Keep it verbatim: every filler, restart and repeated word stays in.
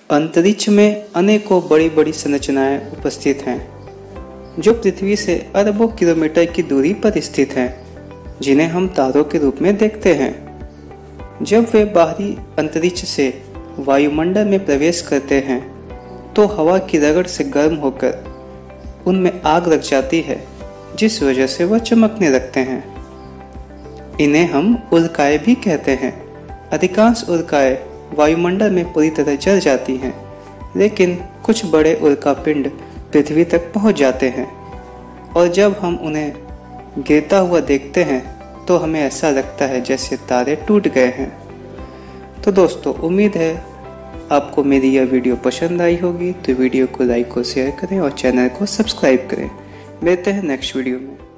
अंतरिक्ष में अनेकों बड़ी बड़ी संरचनाएं उपस्थित हैं जो पृथ्वी से अरबों किलोमीटर की दूरी पर स्थित हैं, जिन्हें हम तारों के रूप में देखते हैं। जब वे बाहरी अंतरिक्ष से वायुमंडल में प्रवेश करते हैं तो हवा की रगड़ से गर्म होकर उनमें आग लग जाती है, जिस वजह से वह चमकने लगते हैं। इन्हें हम उल्काएं भी कहते हैं। अधिकांश उल्काएं वायुमंडल में पूरी तरह जल जाती हैं, लेकिन कुछ बड़े उल्का पिंड पृथ्वी तक पहुंच जाते हैं और जब हम उन्हें गिरता हुआ देखते हैं तो हमें ऐसा लगता है जैसे तारे टूट गए हैं। तो दोस्तों, उम्मीद है आपको मेरी यह वीडियो पसंद आई होगी, तो वीडियो को लाइक और शेयर करें और चैनल को सब्सक्राइब करें। मिलते हैं नेक्स्ट वीडियो में।